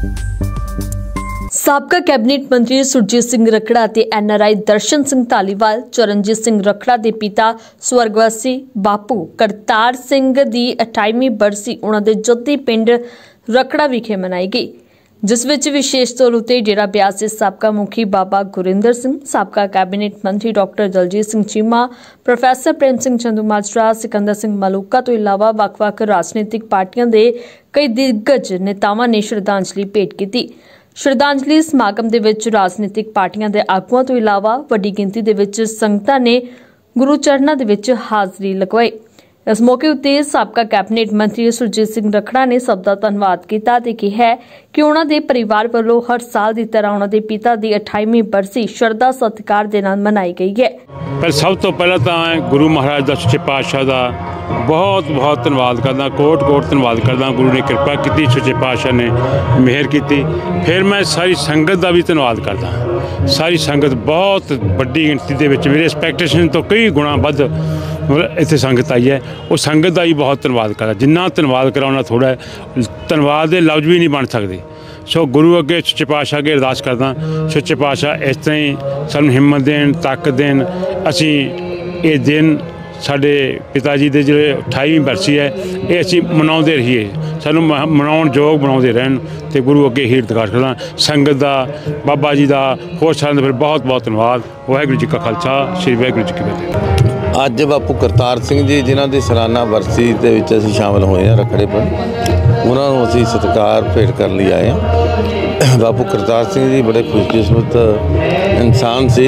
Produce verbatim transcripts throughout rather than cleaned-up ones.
साबका कैबिनेट मंत्री सुरजीत सिंह रखड़ा ते N R I Darshan Singh Dhaliwal Charanjit Singh Rakhra के पिता स्वर्गवासी बापू करतार सिंह की अठाईवीं बरसी उन्हां दे जद्दी पिंड रखड़ा विखे मनाई गई, जिस विच विशेष तौर उत्ते डेरा ब्यास के साबका मुखी बाबा गुरिंदर सिंह, साबका कैबिनेट मंत्री डॉक्टर दलजीत सिंह चीमा, प्रोफैसर प्रेम सिंह चंदूमाजरा, सिकंदर सिंह मलूका तो इलावा वख-वख राजनीतिक पार्टियां दे कई दिग्गज नेतावां ने श्रद्धांजलि भेंट की। श्रद्धांजलि समागम दे विच राजनीतिक पार्टियां दे आगुआं तो इलावा वड्डी गिनती दे विच संगतां ने गुरु चरणां दे विच हाज़री लगवाई। इस मौके उत्ते साबका कैबिनेट मंत्री सुरजीत सिंह रखड़ा ने सब दा धन्नवाद कीता ते कहा कि उन्हां दे परिवार वल्लों हर साल की तरह उन्हां दे पिता दी अठाईवीं बरसी श्रद्धा सत्कार दे नाल मनाई गई है। पर सब तो पहला तो गुरु महाराज दा सच्चे पातशाह दा बहुत बहुत धन्नवाद करदा, कोट कोट धन्नवाद करदा। गुरु ने कृपा की, सच्चे पातशाह ने मेहर की। फिर मैं सारी संगत का भी धन्नवाद करदा। सारी संगत बहुत वड्डी गिनती दे विच मेरे एक्सपैक्टेशन तो कई गुणा वध इत्थे संगत आई है। वो संगत का ही बहुत धन्नवाद करदा। जिन्ना धन्नवाद करा उन्ना थोड़ा है, धन्नवाद के लफ्ज़ भी नहीं बन सकते। सो गुरु अगे सच्चे पातशाह अगे अरदास करदा, सच्चे पातशाह इस तरह ही सानूं हिम्मत देन, ताकत देन। असी ये दिन साडे पिता जी दे जिहड़े अठाईवीं बरसी है ये असी मनाउंदे रहिए, सानूं मनाउण योग बनाउंदे रहन ते गुरु अगे ही अरदास करदा। संगत दा, बाबा जी दा, होर सारिਆਂ ਦਾ फिर बहुत बहुत धन्नवाद। वाहिगुरू जी का खालसा, श्री वाहिगुरू जी की फतेह। अज बापू करतार सिंह जी जिन्हां दी सालाना बरसी दे विच असीं शामिल होए हैं रखड़े पिंड, उन्हां नूं असीं सत्कार भेंट करन लई आए हैं। बापू करतार सिंह जी बड़े खुशकिस्मत इंसान सी,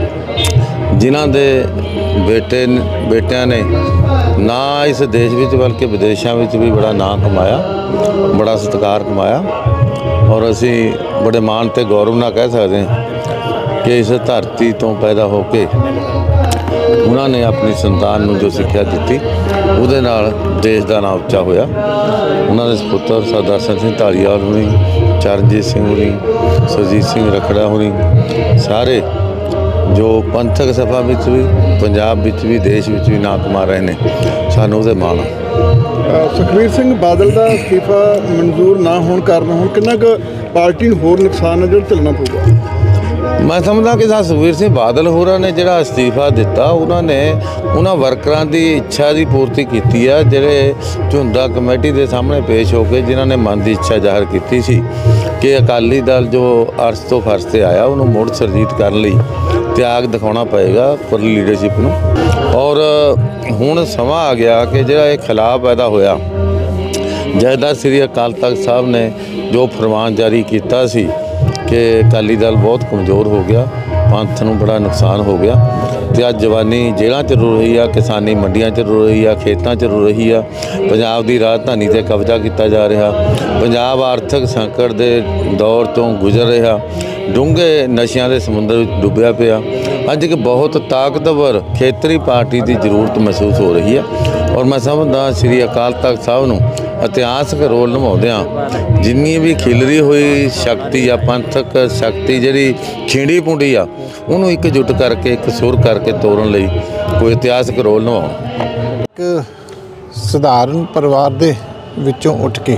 जिन्हां दे बेटे बेटियां ने ना इस देश विच बल्कि विदेशों में भी बड़ा नाम कमाया, बड़ा सत्कार कमाया। और असी बड़े मान ते गौरव नाल कह सकते हैं कि इस धरती तो पैदा होके उन्होंने अपनी संतान नूं जो सिक्ख्या दी उहदे नाल देश का नाम उच्चा होया। उन्होंने सुपुत्र सरदार दर्शन सिंह धालीवाल होनी, चरणजीत सिंह होनी, सुरजीत सिंह रखड़ा होनी, सारे जो पंथक सभा में भी, पंजाब में भी, देश में भी नाम कमा रहे हैं, सानू उहदे मान। सुखबीर सिंह बादल का इस्तीफा मंजूर ना होने कारण हुण कितना क पार्टी नूं होर नुकसान है जो झेलना पऊगा? मैं समझदा कि सुखबीर सिंह बादल होरां ने जिहड़ा इस्तीफा दिता, उन्होंने उन्हां वर्करां की इच्छा की पूर्ति की है, जिहड़े झुंडा कमेटी के सामने पेश होकर जिन्हों ने मन की इच्छा जाहिर की सी कि अकाली दल जो अर्श तो फर्श से आया उन्होंने मुड़ सरजीत करने लई त्याग दिखाना पएगा पर लीडरशिप नूं। और हुण समा आ गया कि जिहड़ा ये खिलाफ पैदा होया, जैदा श्री अकाल तख्त साहब ने जो फरमान जारी किया सी कि अकाली दल बहुत कमज़ोर हो गया, पंथ नूं बड़ा नुकसान हो गया, तो अज जवानी जेलों च रो रही है, किसानी मंडियां च रो रही है, खेतों च रो रही है, पंजाब की राजधानी से कब्जा किया जा रहा, पंजाब आर्थिक संकट के दौर तो गुजर रहा, डूंघे नशियां के समुद्र में डुब्बिया पिया। अज एक बहुत ताकतवर खेतरी पार्टी की जरूरत महसूस हो रही है। और मैं समझदा श्री अकाल तख्त साहब नूं इतिहासक रोल निभाउंदिआं जिन्नी भी खिलरी हुई शक्ति या पंथक शक्ति जिहड़ी खींडी पुंडी आ उन्होंने एकजुट करके एक सुर करके तोड़न लई कोई इतिहासक रोल निभाउण। एक सधारण परिवार दे विचों उठ के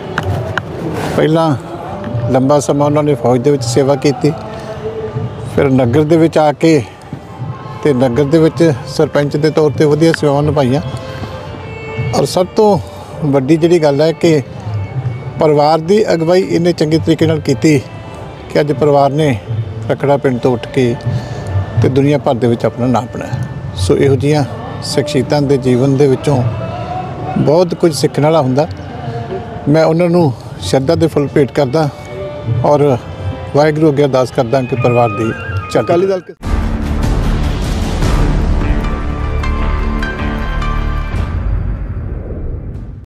पहला लंबा समा उन्होंने फौज दे विच सेवा की, फिर नगर दे विच आके ते नगर दे विच सरपंच के तौर पर वधिया सेवावां निभाईआं। और सब तो वड्डी जिहड़ी गल है कि परिवार की अगवाई इन्ने चंगे तरीके नाल कीती कि अज परिवार ने रखड़ा पिंड तो उठ के ते दुनिया भर दे विच अपना नाम बनाया। सो इहो जिहियां शख्सियतां दे जीवन दे विचों बहुत कुछ सीखण वाला हुंदा। मैं उन्हां नूं श्रद्धा दे फुल भेंट करदा और वाहिगुरू अगे अरदास करदा कि परिवार दी चढ़दी।